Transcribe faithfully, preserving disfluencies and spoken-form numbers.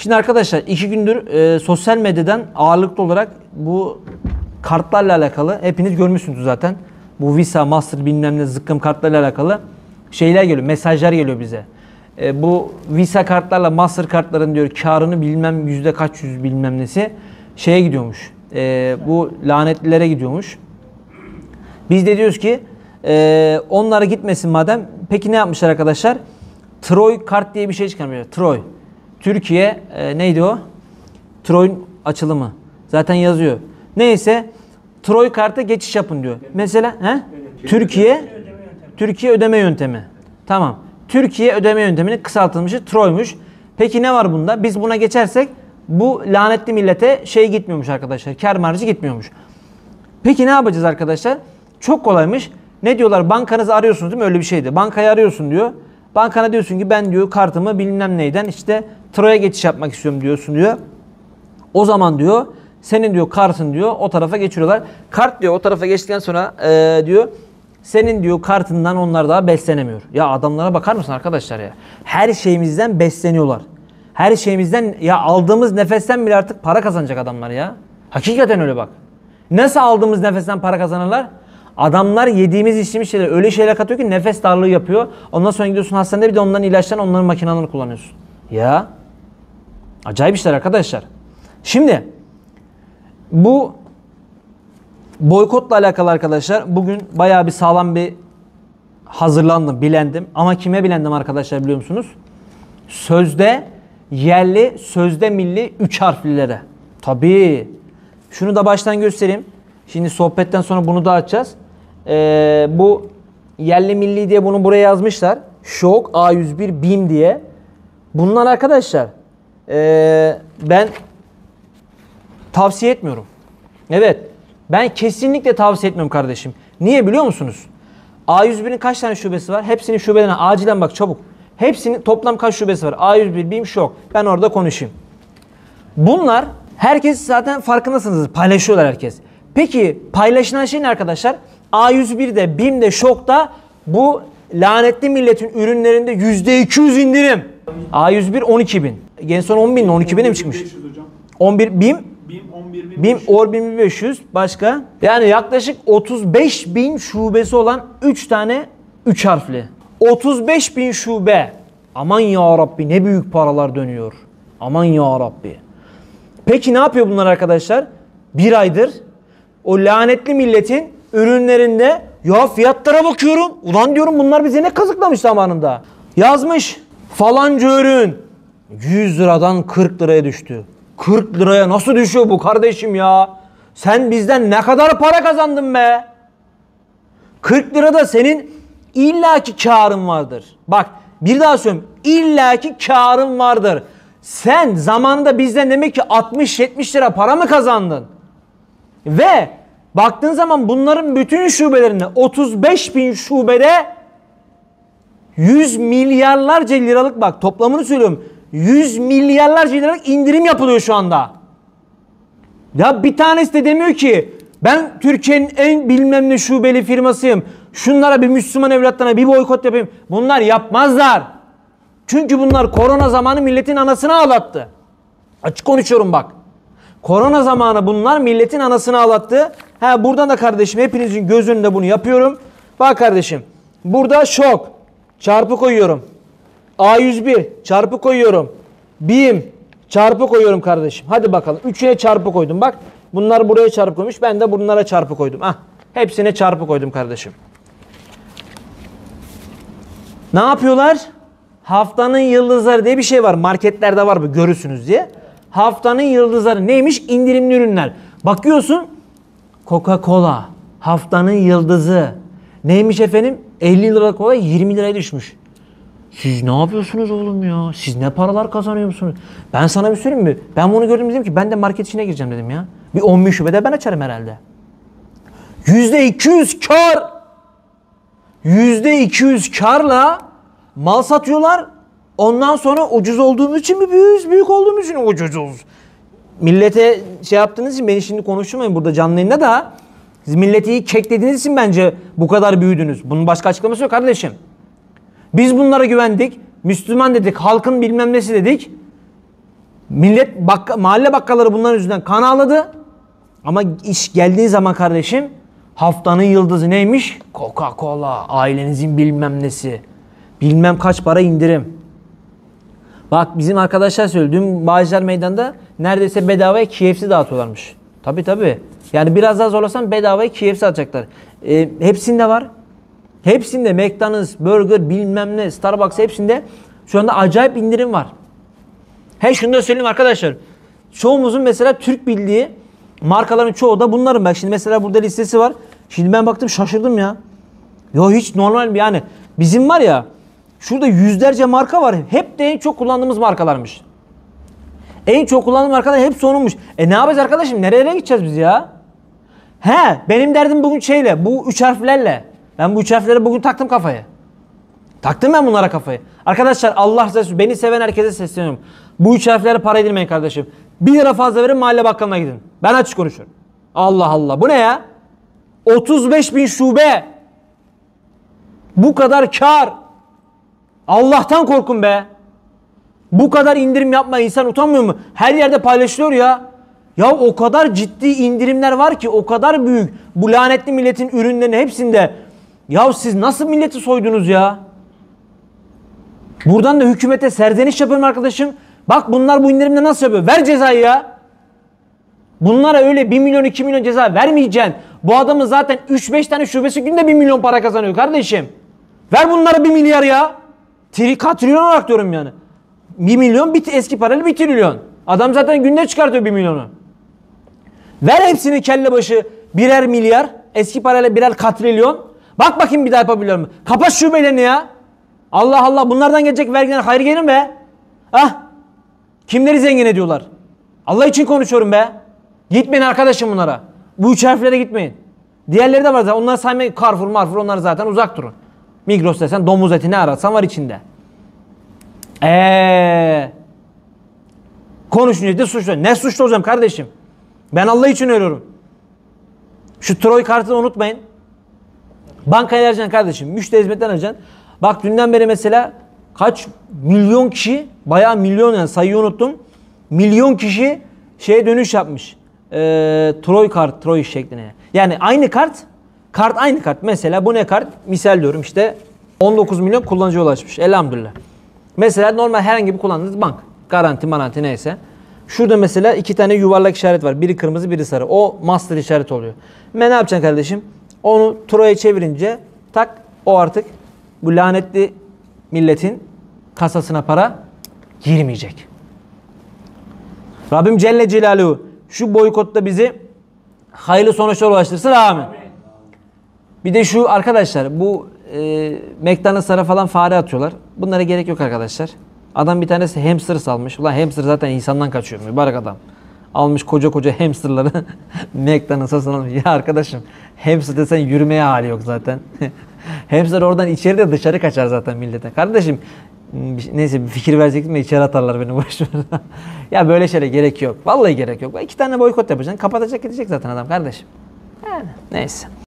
Şimdi arkadaşlar iki gündür e, sosyal medyadan ağırlıklı olarak bu kartlarla alakalı hepiniz görmüşsünüz zaten. Bu Visa, Master bilmem ne zıkkım kartlarla alakalı şeyler geliyor, mesajlar geliyor bize. E, bu Visa kartlarla Master kartların diyor karını bilmem yüzde kaç yüz bilmem nesi şeye gidiyormuş. E, bu lanetlilere gidiyormuş. Biz de diyoruz ki e, onlara gitmesin madem. Peki ne yapmışlar arkadaşlar? Troy kart diye bir şey çıkarmışlar. Troy. Türkiye e, neydi o? Troy'un açılımı. Zaten yazıyor. Neyse Troy karta geçiş yapın diyor. Mesela he? Türkiye Türkiye ödeme yöntemi. Tamam. Türkiye ödeme yönteminin kısaltılmışı Troy'muş. Peki ne var bunda? Biz buna geçersek bu lanetli millete şey gitmiyormuş arkadaşlar. Kâr marjı gitmiyormuş. Peki ne yapacağız arkadaşlar? Çok kolaymış. Ne diyorlar? Bankanızı arıyorsunuz değil mi? Öyle bir şeydi. Bankayı arıyorsun diyor. Bankana diyorsun ki ben diyor kartımı bilmem neyden işte Troy'a geçiş yapmak istiyorum diyorsun diyor. O zaman diyor senin diyor kartın diyor o tarafa geçiriyorlar. Kart diyor o tarafa geçtikten sonra ee, diyor senin diyor kartından onlar daha beslenemiyor. Ya adamlara bakar mısın arkadaşlar ya? Her şeyimizden besleniyorlar. Her şeyimizden ya aldığımız nefesten bile artık para kazanacak adamlar ya. Hakikaten öyle bak. Nasıl aldığımız nefesten para kazanırlar? Adamlar yediğimiz içtiğimiz şeyler öyle şeyler katıyor ki nefes darlığı yapıyor. Ondan sonra gidiyorsun hastanede bir de onların ilaçlarını onların makinalarını kullanıyorsun. Ya. Acayip işler arkadaşlar. Şimdi bu boykotla alakalı arkadaşlar bugün bayağı bir sağlam bir hazırlandım, bilendim. Ama kime bilendim arkadaşlar biliyor musunuz? Sözde yerli, sözde milli üç harflilere. Tabii. Şunu da baştan göstereyim. Şimdi sohbetten sonra bunu da açacağız. Ee, bu yerli milli diye bunu buraya yazmışlar. Şok A yüz bir BİM diye. Bunlar arkadaşlar ee, ben tavsiye etmiyorum. Evet. Ben kesinlikle tavsiye etmiyorum kardeşim. Niye biliyor musunuz? A yüz bir'in kaç tane şubesi var? Hepsinin şubelerine acilen bak çabuk. Hepsinin toplam kaç şubesi var? A yüz bir BİM Şok. Ben orada konuşayım. Bunlar herkes zaten farkındasınız. Paylaşıyorlar herkes. Peki paylaşılan şey ne arkadaşlar? A yüz bir'de, BİM'de, Şok'ta bu lanetli milletin ürünlerinde yüzde iki yüz indirim. A yüz bir on iki bin. En son on bin, on iki bin'e mi çıkmış? on bir BİM, BİM on bir bin beş yüz başka? Yani yaklaşık otuz beş bin şubesi olan üç tane üç harfli. otuz beş bin şube. Aman ya Rabbi ne büyük paralar dönüyor. Aman ya Rabbi. Peki ne yapıyor bunlar arkadaşlar? Bir aydır o lanetli milletin ürünlerinde ya fiyatlara bakıyorum. Ulan diyorum bunlar bize ne kazıklamış zamanında. Yazmış falanca ürün yüz liradan kırk liraya düştü. kırk liraya nasıl düşüyor bu kardeşim ya? Sen bizden ne kadar para kazandın be? kırk lirada senin illaki karın vardır. Bak bir daha söyleyeyim. İllaki karın vardır. Sen zamanında bizden demek ki altmış yetmiş lira para mı kazandın? Ve baktığın zaman bunların bütün şubelerinde otuz beş bin şubede yüz milyarlarca liralık bak toplamını söylüyorum. yüz milyarlarca liralık indirim yapılıyor şu anda. Ya bir tanesi de demiyor ki ben Türkiye'nin en bilmem ne şubeli firmasıyım. Şunlara bir Müslüman evlatlarına bir boykot yapayım. Bunlar yapmazlar. Çünkü bunlar korona zamanı milletin anasını ağlattı. Açık konuşuyorum bak. Korona zamanı bunlar milletin anasını ağlattı. Ha buradan da kardeşim hepinizin göz önünde bunu yapıyorum. Bak kardeşim. Burada Şok. Çarpı koyuyorum. A yüz bir çarpı koyuyorum. BİM çarpı koyuyorum kardeşim. Hadi bakalım. Üçüne çarpı koydum. Bak bunlar buraya çarpı koymuş. Ben de bunlara çarpı koydum. Hah. Hepsine çarpı koydum kardeşim. Ne yapıyorlar? Haftanın yıldızları diye bir şey var. Marketlerde var bu görürsünüz diye. Haftanın yıldızları neymiş? İndirimli ürünler. Bakıyorsun Coca-Cola haftanın yıldızı. Neymiş efendim? elli liralık kola yirmi liraya düşmüş. Siz ne yapıyorsunuz oğlum ya? Siz ne paralar kazanıyor musunuz? Ben sana bir söyleyeyim mi? Ben bunu gördüm dedim ki ben de market içine gireceğim dedim ya. Bir on bin şubede ben açarım herhalde. yüzde iki yüz kar. yüzde iki yüz karla mal satıyorlar. Ondan sonra ucuz olduğumuz için mi büyüğüz? Büyük olduğumuz için ucuzuz. Millete şey yaptığınız için beni şimdi konuşturmayın burada canlı yayında da. Siz milleti iyi keklediğiniz için bence bu kadar büyüdünüz. Bunun başka açıklaması yok kardeşim. Biz bunlara güvendik. Müslüman dedik. Halkın bilmem nesi dedik. Millet bakka, mahalle bakkalları bunların yüzünden kan ağladı. Ama iş geldiği zaman kardeşim haftanın yıldızı neymiş? Coca-Cola, ailenizin bilmem nesi. Bilmem kaç para indirim. Bak bizim arkadaşlar söyledi. Dün Bağcılar Meydan'da neredeyse bedavaya K F C dağıtıyorlarmış. Tabii tabii. Yani biraz daha zorlasan bedavaya K F C atacaklar. E, hepsinde var. Hepsinde McDonald's, Burger bilmem ne, Starbucks hepsinde şu anda acayip indirim var. He şunu da söyleyeyim arkadaşlar. Çoğumuzun mesela Türk bildiği markaların çoğu da bunların. Bak şimdi mesela burada listesi var. Şimdi ben baktım şaşırdım ya. Ya hiç normal yani. Bizim var ya şurada yüzlerce marka var. Hep de en çok kullandığımız markalarmış. En çok kullandığım markalar hepsi onunmuş. E ne yapacağız arkadaşım? Nereye gideceğiz biz ya? He benim derdim bugün şeyle. Bu üç harflerle. Ben bu üç harfleri bugün taktım kafaya. Taktım ben bunlara kafayı. Arkadaşlar Allah size beni seven herkese sesleniyorum. Bu üç harflere para edilmeyin kardeşim. Bir lira fazla verin mahalle bakkalına gidin. Ben açık konuşuyorum. Allah Allah. Bu ne ya? otuz beş bin şube. Bu kadar kar. Allah'tan korkun be. Bu kadar indirim yapma insan utanmıyor mu? Her yerde paylaşılıyor ya. Ya o kadar ciddi indirimler var ki o kadar büyük. Bu lanetli milletin ürünlerinin hepsinde. Ya siz nasıl milleti soydunuz ya? Buradan da hükümete serzeniş yapıyorum arkadaşım. Bak bunlar bu indirimde nasıl yapıyor? Ver cezayı ya. Bunlara öyle bir milyon iki milyon ceza vermeyeceksin. Bu adamın zaten üç beş tane şubesi günde bir milyon para kazanıyor kardeşim. Ver bunlara bir milyar ya. Tri, katrilyon olarak diyorum yani. Bir milyon bir eski parayla bir trilyon. Adam zaten günde çıkartıyor bir milyonu. Ver hepsini kelle başı birer milyar. Eski parayla birer katrilyon. Bak bakayım bir daha yapabiliyor mu? Kapat şubelerini ya. Allah Allah bunlardan gelecek vergiden hayır gelir be. Ah. Kimleri zengin ediyorlar? Allah için konuşuyorum be. Gitmeyin arkadaşım bunlara. Bu üç harflere gitmeyin. Diğerleri de var zaten. Onları saymayın. Carrefour, Marfour onlar zaten uzak durun. Migros desen domuz eti ne ararsan var içinde. Eee. Konuşunca de suçlu. Ne suçlu olacağım kardeşim? Ben Allah için ölüyorum. Şu Troy kartını unutmayın. Bankaya vereceksin kardeşim. Müşteri hizmetten alacaksın. Bak dünden beri mesela kaç milyon kişi bayağı milyon yani sayıyı unuttum. Milyon kişi şeye dönüş yapmış. Ee, Troy kart, Troy şekline. Yani aynı kart, kart aynı kart. Mesela bu ne kart? Misal diyorum işte on dokuz milyon kullanıcıya ulaşmış. Elhamdülillah. Mesela normal herhangi bir kullandığınız bank. Garanti, maranti neyse. Şurada mesela iki tane yuvarlak işaret var. Biri kırmızı, biri sarı. O master işaret oluyor. Ben ne yapacaksın kardeşim? Onu Troy'a çevirince tak o artık bu lanetli milletin kasasına para girmeyecek. Rabbim Celle Celaluhu şu boykotta bizi hayırlı sonuçlara ulaştırsın. Amin. Bir de şu arkadaşlar bu e, McDonald's'lara falan fare atıyorlar. Bunlara gerek yok arkadaşlar. Adam bir tanesi hamster salmış. Ulan hamster zaten insandan kaçıyor. Mübarek adam. Almış koca koca hamsterları McDonald's'a sanılmış. Ya arkadaşım hamster desen yürümeye hali yok zaten. Hamster oradan içeri de dışarı kaçar zaten millete. Kardeşim neyse bir fikir verecektim de içeri atarlar beni boşver. Ya böyle şeylere gerek yok. Vallahi gerek yok. İki tane boykot yapacaksın. Kapatacak gidecek zaten adam kardeşim. Yani neyse.